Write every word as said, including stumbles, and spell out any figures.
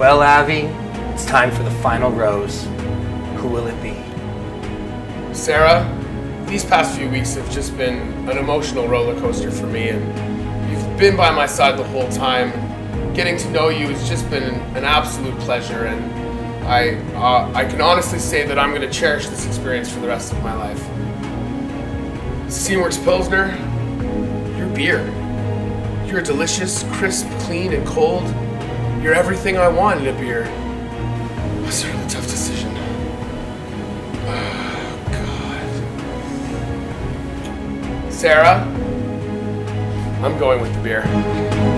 Well, Abby, it's time for the final rose. Who will it be? Sarah, these past few weeks have just been an emotional roller coaster for me, and you've been by my side the whole time. Getting to know you has just been an absolute pleasure, and I, uh, I can honestly say that I'm going to cherish this experience for the rest of my life. Steamworks Pilsner, your beer. You're delicious, crisp, clean, and cold. You're everything I want in a beer. That's a really tough decision. Oh, God. Sarah, I'm going with the beer.